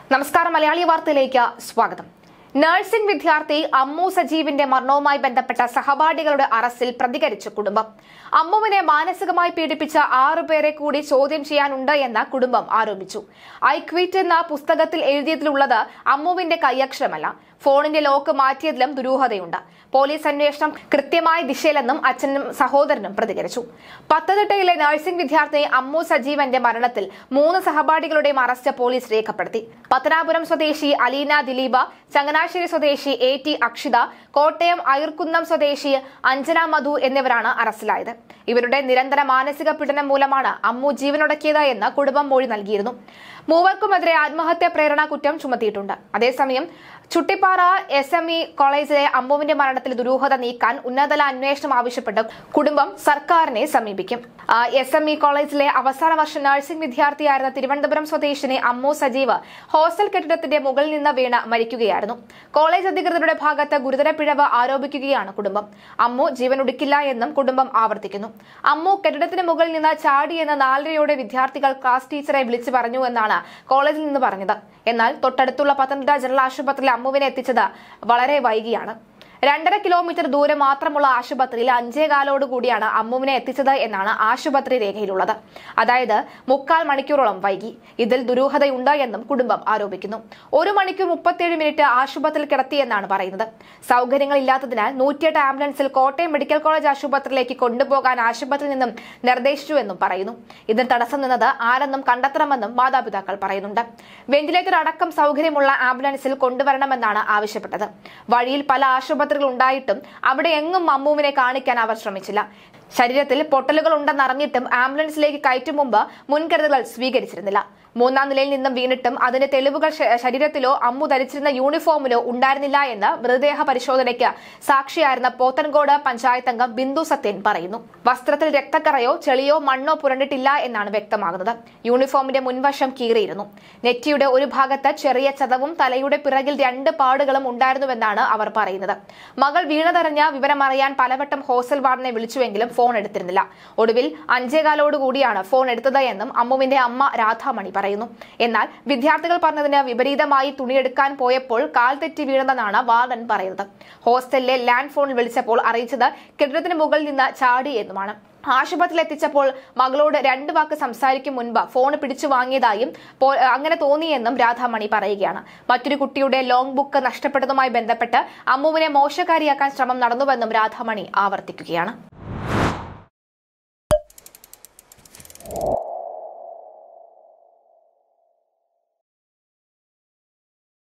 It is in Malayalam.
നമസ്കാരം, മലയാളി വാർത്തയിലേക്ക് സ്വാഗതം. നഴ്സിംഗ് വിദ്യാർത്ഥി അമ്മു സജീവിന്റെ മരണവുമായി ബന്ധപ്പെട്ട സഹപാഠികളുടെ അറസ്റ്റിൽ പ്രതികരിച്ച കുടുംബം. അമ്മുവിനെ മാനസികമായി പീഡിപ്പിച്ച 6 പേരെ കൂടി ചോദ്യം ചെയ്യാനുണ്ട് എന്ന് കുടുംബം ആരോപിച്ചു. ഐ ക്വിറ്റ് എന്ന പുസ്തകത്തിൽ എഴുതിയതിലുള്ളത് അമ്മുവിന്റെ കൈയക്ഷരമല്ല. ഫോണിന്റെ ലോക്ക് മാറ്റിയതിലും ദുരൂഹതയുണ്ട്. പോലീസ് അന്വേഷണം കൃത്യമായ ദിശയിലെന്നും അച്ഛനും സഹോദരനും പ്രതികരിച്ചു. പത്തനംതിട്ടയിലെ നഴ്സിംഗ് വിദ്യാർത്ഥി അമ്മു സജീവന്റെ മരണത്തിൽ 3 സഹപാഠികളുടെയും അറസ്റ്റ് പോലീസ് രേഖപ്പെടുത്തി. പത്തനാപുരം സ്വദേശി അലീന ദിലീപ്, ചങ്ങനാശ്ശേരി സ്വദേശി AT അക്ഷിത, കോട്ടയം അയർക്കുന്നം സ്വദേശി അഞ്ജന മധു എന്നിവരാണ് അറസ്റ്റിലായത്. ഇവരുടെ നിരന്തര മാനസിക പീഡനം മൂലമാണ് അമ്മു ജീവനൊടുക്കിയത് എന്ന് കുടുംബം മൊഴി നൽകിയിരുന്നു. മൂവർക്കുമെതിരെ ആത്മഹത്യാ പ്രേരണ കുറ്റം ചുമത്തിയിട്ടുണ്ട്. അതേസമയം ചുട്ടിപ്പാറ SME കോളേജിലെ അമ്മുവിന്റെ മരണത്തിൽ ദുരൂഹത നീക്കാൻ ഉന്നതതല അന്വേഷണം ആവശ്യപ്പെട്ട് കുടുംബം സർക്കാരിനെ സമീപിക്കും. SME കോളേജിലെ അവസാന വർഷ നഴ്സിംഗ് വിദ്യാർത്ഥിയായിരുന്ന തിരുവനന്തപുരം സ്വദേശിനി അമ്മു സജീവ് ഹോസ്റ്റൽ കെട്ടിടത്തിന്റെ മുകളിൽ നിന്ന് വീണ് മരിക്കുകയായിരുന്നു. കോളേജ് അധികൃതരുടെ ഭാഗത്ത് ഗുരുതര പിഴവ് ആരോപിക്കുകയാണ് കുടുംബം. അമ്മു ജീവനൊടുക്കില്ല എന്നും കുടുംബം ആവർത്തിക്കുന്നു. അമ്മു കെട്ടിടത്തിന് മുകളിൽ നിന്ന് ചാടിയെന്ന് 4:30 വിദ്യാർത്ഥികൾ ക്ലാസ് ടീച്ചറെ വിളിച്ചു പറഞ്ഞു എന്നാണ് കോളേജിൽ നിന്ന് പറഞ്ഞത്. എന്നാൽ തൊട്ടടുത്തുള്ള പത്തനംതിട്ട ജനറൽ ആശുപത്രിയിൽ അമ്മുവിനെ എത്തിച്ചത് വളരെ വൈകിയാണ്. 2.5 കിലോമീറ്റർ ദൂരം മാത്രമുള്ള ആശുപത്രിയിൽ 5:15 കൂടിയാണ് അമ്മുവിനെ എത്തിച്ചത് എന്നാണ് ആശുപത്രി രേഖയിലുള്ളത്. അതായത് 3/4 മണിക്കൂറോളം വൈകി. ഇതിൽ ദുരൂഹതയുണ്ട് എന്നും കുടുംബം ആരോപിക്കുന്നു. 1 മണിക്കൂർ 37 മിനിറ്റ് ആശുപത്രിയിൽ കിടത്തിയെന്നാണ് പറയുന്നത്. സൗകര്യങ്ങളില്ലാത്തതിനാൽ 108 ആംബുലൻസിൽ കോട്ടയം മെഡിക്കൽ കോളേജ് ആശുപത്രിയിലേക്ക് കൊണ്ടുപോകാൻ ആശുപത്രിയിൽ നിന്നും നിർദ്ദേശിച്ചുവെന്നും പറയുന്നു. ഇതിന് തടസ്സം നിന്നത് ആരെന്നും കണ്ടെത്തണമെന്നും മാതാപിതാക്കൾ പറയുന്നുണ്ട്. വെന്റിലേറ്റർ അടക്കം സൗകര്യമുള്ള ആംബുലൻസിൽ കൊണ്ടുവരണമെന്നാണ് ആവശ്യപ്പെട്ടത്. വഴിയിൽ പല ആശുപത്രികൾ ഉണ്ടായിട്ടും അവിടെ എങ്ങും അമ്മുവിനെ കാണിക്കാൻ അവർ ശ്രമിച്ചില്ല. ശരീരത്തിൽ പൊട്ടലുകൾ ഉണ്ടെന്നറിഞ്ഞിട്ടും ആംബുലൻസിലേക്ക് കയറ്റും മുമ്പ് മുൻകരുതലുകൾ സ്വീകരിച്ചിരുന്നില്ല. 3-ാം നിലയിൽ നിന്നും വീണിട്ടും അതിന്റെ തെളിവുകൾ ശരീരത്തിലോ അമ്മു ധരിച്ചിരുന്ന യൂണിഫോമിലോ ഉണ്ടായിരുന്നില്ല എന്ന് മൃതദേഹ പരിശോധനയ്ക്ക് സാക്ഷിയായിരുന്ന പോത്തൻകോട് പഞ്ചായത്ത് അംഗം ബിന്ദു സത്യൻ പറയുന്നു. വസ്ത്രത്തിൽ രക്തക്കറയോ ചെളിയോ മണ്ണോ പുരണ്ടിട്ടില്ല എന്നാണ് വ്യക്തമാകുന്നത്. യൂണിഫോമിന്റെ മുൻവശം കീറിയിരുന്നു. നെറ്റിയുടെ ഒരു ഭാഗത്ത് ചെറിയ ചതവും തലയുടെ പിറകിൽ 2 പാടുകളും ഉണ്ടായിരുന്നുവെന്നാണ് അവർ പറയുന്നത്. മകൾ വീണതറിഞ്ഞ വിവരമറിയാൻ പലവട്ടം ഹോസ്റ്റൽ വാർഡനെ വിളിച്ചുവെങ്കിലും ഫോൺ എടുത്തിരുന്നില്ല. ഒടുവിൽ 5:15 കൂടിയാണ് ഫോൺ എടുത്തത് എന്നും അമ്മുവിന്റെ അമ്മ രാധാമണി പറയുന്നു. എന്നാൽ വിദ്യാർത്ഥികൾ പറഞ്ഞതിന് വിപരീതമായി തുണിയെടുക്കാൻ പോയപ്പോൾ കാൽ തെറ്റി വീണതെന്നാണ് വാർഡൻ പറയുന്നത്. ഹോസ്റ്റലിലെ ലാൻഡ് ഫോണിൽ വിളിച്ചപ്പോൾ അറിയിച്ചത് കെട്ടിടത്തിന് മുകളിൽ നിന്ന് ചാടി എന്നുമാണ്. ആശുപത്രിയിൽ എത്തിച്ചപ്പോൾ മകളോട് 2 വാക്ക് സംസാരിക്കും മുൻപ് ഫോൺ പിടിച്ചു വാങ്ങിയതായും അങ്ങനെ തോന്നിയെന്നും രാധാമണി പറയുകയാണ്. മറ്റൊരു കുട്ടിയുടെ ലോങ് ബുക്ക് നഷ്ടപ്പെട്ടതുമായി ബന്ധപ്പെട്ട് അമ്മുവിനെ മോശക്കാരിയാക്കാൻ ശ്രമം നടന്നുവെന്നും രാധാമണി ആവർത്തിക്കുകയാണ്.